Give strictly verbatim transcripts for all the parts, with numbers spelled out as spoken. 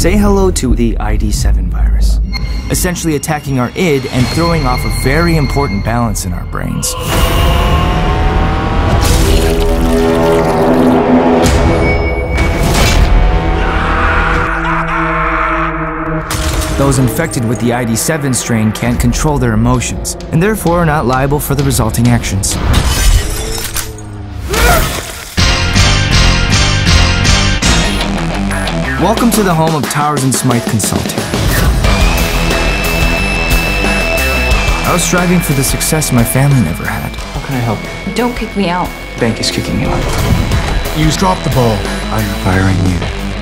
Say hello to the I D seven virus, essentially attacking our id and throwing off a very important balance in our brains. Those infected with the I D seven strain can't control their emotions, and therefore are not liable for the resulting actions. Welcome to the home of Towers and Smythe Consulting. I was striving for the success my family never had. How can I help you? Don't kick me out. Bank is kicking you out. You dropped the ball. I'm firing you.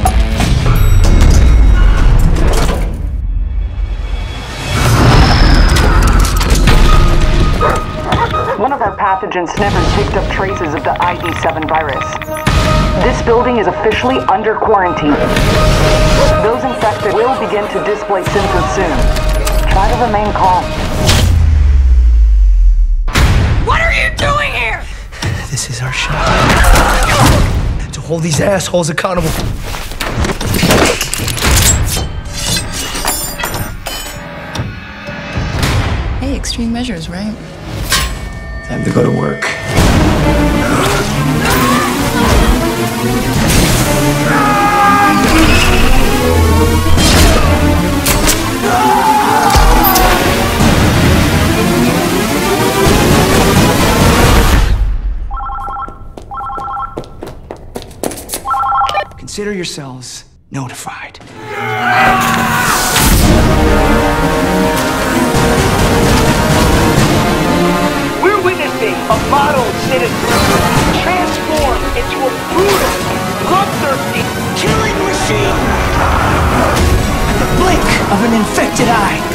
One of our pathogen sniffers picked up traces of the I D seven virus. This building is officially under quarantine. Those infected will begin to display symptoms soon. Try to remain calm. What are you doing here? This is our shot to hold these assholes accountable. Hey, extreme measures, right? Time to go to work. Consider yourselves notified. We're witnessing a model citizen transform into a brutal, bloodthirsty killing machine. At the blink of an infected eye.